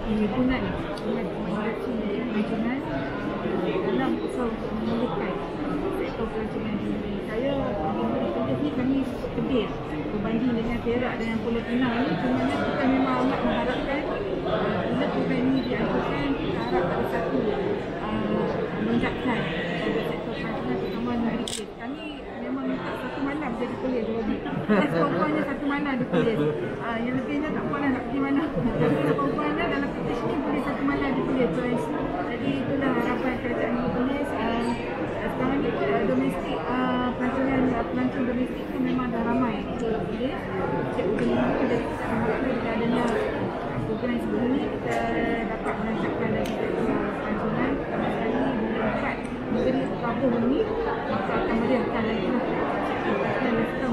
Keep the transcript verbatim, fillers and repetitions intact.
himpunan dengan komunikasi pelancongan dalam usaha untuk memulihkan sektor pelancongan di negeri saya. Di sini kami pedih berbanding dengan Perak dan Pulau Pinang ini, cuma kita memang amat mengharapkan uh, bila program ini diajukan, kita harap ada satu uh, melonjakkan sektor pelancongan terutama negeri kes. Kami memang minta satu malam jadi polis, jadi perempuannya satu malam di polis, uh, yang lebihnya tak boleh nak pergi mana. Tapi perempuannya dalam petis ni boleh satu malam di polis. Jadi itulah harapan kerajaan di polis. Uh, sekarang ni uh, domestik uh, pelancongan uh, pelancong domestik tu memang dah ramai di polis. Setiap hujung minggu jadi kita harapkan kita adanya program sebelum ni kita dapat merancangkan lagi sektor pelancongan. Pertama sekali bila dapat negeri Rabuh ni, maka akan meriahkan lagi lah sektor pelancongan.